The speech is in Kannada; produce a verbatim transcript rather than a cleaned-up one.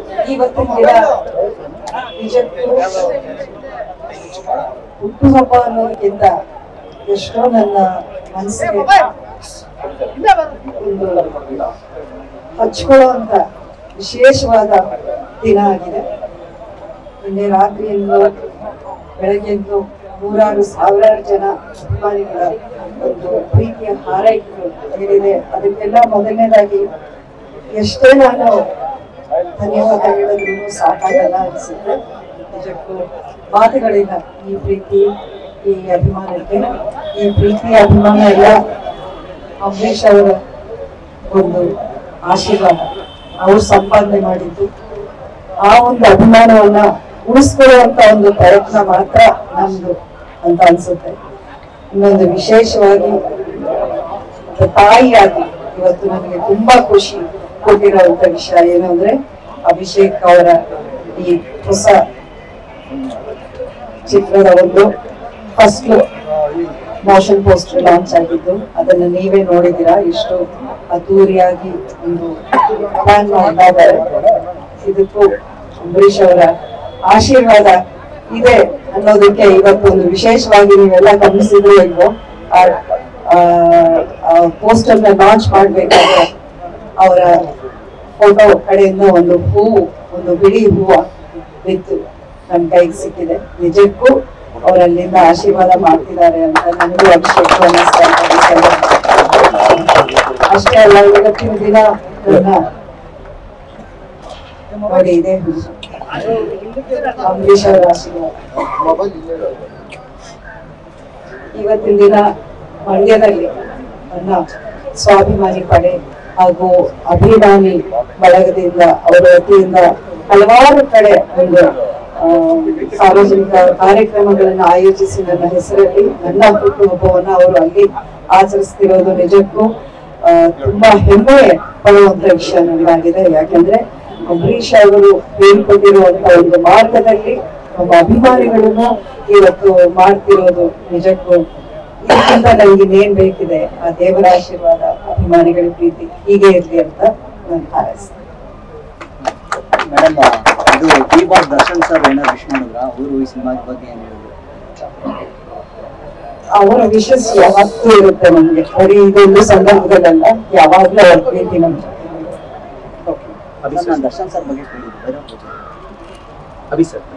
ಇವತ್ತಿನ ದಿನ ನಿಜಕ್ಕೂ ಹುಟ್ಟುಹಬ್ಬ ಅನ್ನೋದಕ್ಕಿಂತ ಎಷ್ಟೋ ನನ್ನ ಮನಸ್ಸಿಗೆ ಒಂದು ಹಚ್ಕೊಳ್ಳೋ ಅಂತ ವಿಶೇಷವಾದ ದಿನ ಆಗಿದೆ. ನಿನ್ನೆ ರಾತ್ರಿಯಿಂದ ಬೆಳಗ್ಗೆಂದು ನೂರಾರು ಸಾವಿರಾರು ಜನ ಅಭಿಮಾನಿಗಳ ಒಂದು ಪ್ರೀತಿಯ ಹಾರೈಕೆಗಳು ಏನಿದೆ ಅದಕ್ಕೆಲ್ಲ ಮೊದಲನೇದಾಗಿ ಎಷ್ಟೇ ನಾನು ಧನ್ಯವಾದ ಹೇಳಿದ್ರು ಸಾಕಾಗಲ್ಲ ಅನಿಸುತ್ತೆ. ನಿಜಕ್ಕೂ ಮಾತುಗಳಿಲ್ಲ ಈ ಪ್ರೀತಿ ಈ ಅಭಿಮಾನಕ್ಕೆ. ಈ ಪ್ರೀತಿ ಅಭಿಮಾನ ಎಲ್ಲ ಅಂಬರೀಷ್ ಅವರ ಒಂದು ಆಶೀರ್ವಾದ, ಅವ್ರು ಸಂಪಾದನೆ ಮಾಡಿದ್ದು. ಆ ಒಂದು ಅಭಿಮಾನವನ್ನ ಉಳಿಸ್ಕೊಳ್ಳುವಂತ ಒಂದು ಪ್ರಯತ್ನ ಮಾತ್ರ ನಮ್ದು ಅಂತ ಅನ್ಸುತ್ತೆ. ಇನ್ನೊಂದು ವಿಶೇಷವಾಗಿ ತಾಯಿಯಾಗಿ ಇವತ್ತು ನನಗೆ ತುಂಬಾ ಖುಷಿ ಕೊಟ್ಟಿರುವಂತ ವಿಷಯ ಏನು ಅಂದ್ರೆ ಅಭಿಷೇಕ್ ಅವರ ಈ ಹೊಸ ಚಿತ್ರದ ಒಂದು ಫಸ್ಟ್ ಮೋಷನ್ ಪೋಸ್ಟರ್ ಲಾಂಚ್ ಆಗಿದ್ದು ಅದನ್ನ ನೀವೇ ನೋಡಿದ್ದೀರಾ. ಎಷ್ಟು ಅದ್ದೂರಿಯಾಗಿ ಒಂದು ಪ್ಲಾನ್ ಮಾಡ್ತಾ ಇದ್ದಾರೆ. ಇದಕ್ಕೂ ಅಂಬರೀಷ್ ಅವರ ಆಶೀರ್ವಾದ ಇದೆ ಅನ್ನೋದಕ್ಕೆ ಇವತ್ತು ಒಂದು ವಿಶೇಷವಾಗಿ ನೀವೆಲ್ಲ ಗಮನಿಸಿದ್ರು ಇಲ್ವೋ ಪೋಸ್ಟರ್ ನ ಲಾಂಚ್ ಮಾಡ್ಬೇಕಾದ್ರೆ ಅವರ ಫೋಟೋ ಕಡೆಯಿಂದ ಒಂದು ಹೂವು, ಒಂದು ಬಿಳಿ ಹೂವು ಬಿತ್ತು ನನ್ ಕೈಗೆ ಸಿಕ್ಕಿದೆ. ನಿಜಕ್ಕೂ ಅವರಲ್ಲಿಂದ ಆಶೀರ್ವಾದ ಮಾಡ್ತಿದ್ದಾರೆ ಅಂತ ನನಗೂ ಅಭಿಷೇಕ ಅನ್ನಿಸ್ತಾ ಇದೆ. ಅಷ್ಟೇ ಅಲ್ಲ, ಇವತ್ತಿನ ದಿನ ನೋಡಿ ಇದೆ ಅಂಬರೀಷ್ ಅವರ ಆಶೀರ್ವಾದ. ಇವತ್ತಿನ ದಿನ ಮಂಡ್ಯದಲ್ಲಿ ನನ್ನ ಸ್ವಾಭಿಮಾನಿ ಪಡೆ ಹಾಗೂ ಅಭಿಮಾನಿ ಬಳಗದಿಂದ ಅವರ ವತಿಯಿಂದ ಹಲವಾರು ಕಡೆ ಒಂದು ಸಾರ್ವಜನಿಕ ಕಾರ್ಯಕ್ರಮಗಳನ್ನು ಆಯೋಜಿಸಿ ನನ್ನ ಹೆಸರಲ್ಲಿ ನನ್ನ ಹುಟ್ಟುಹಬ್ಬವನ್ನ ಅವರು ಅಲ್ಲಿ ಆಚರಿಸ್ತಿರೋದು ನಿಜಕ್ಕೂ ತುಂಬಾ ಹೆಮ್ಮೆ ಪಡುವಂತ ವಿಷಯ ನನಗಾಗಿದೆ. ಯಾಕಂದ್ರೆ ಅಂಬರೀಷ್ ಅವರು ಹೇಳ್ಕೊಟ್ಟಿರುವಂತ ಒಂದು ಮಾರ್ಗದಲ್ಲಿ ನಮ್ಮ ಅಭಿಮಾನಿಗಳನ್ನು ಇವತ್ತು ಮಾಡ್ತಿರೋದು ನಿಜಕ್ಕೂ ಇದಕ್ಕಿಂತ ನನಗೆ ಇನ್ನೇನ್ ಬೇಕಿದೆ. ಆ ದೇವರ ಆಶೀರ್ವಾದ, ಅಭಿಮಾನಿಗಳ ಪ್ರೀತಿ ಹೀಗೆ ಇರ್ಲಿ ಅಂತ ನಾನು ಹಾರೈಸ್ತೇನೆ. ಮೇಡಮ್, ಇದು ಡಿ ಬಾಸ್ ದರ್ಶನ್ ಸರ್ ಏನಾದ್ರು ವಿಶ್ ಮಾಡಿದ್ರ? ಅವರು ಈ ಸಿನಿಮಾದ ಬಗ್ಗೆ ಏನ್ ಹೇಳಿದ್ರು? ಅವರ ವಿಶಸ್ ಯಾವತ್ತೂ ಇರುತ್ತೆ ನಮ್ಗೆ. ಬರೀ ಇದೊಂದು ಸಂದರ್ಭದಲ್ಲ, ಯಾವಾಗ್ಲೂ ಅವ್ರ ಪ್ರೀತಿ ನಮ್ಗೆ. ದರ್ಶನ್ ಸರ್ ಬಗ್ಗೆ ಅಭಿ ಸರ್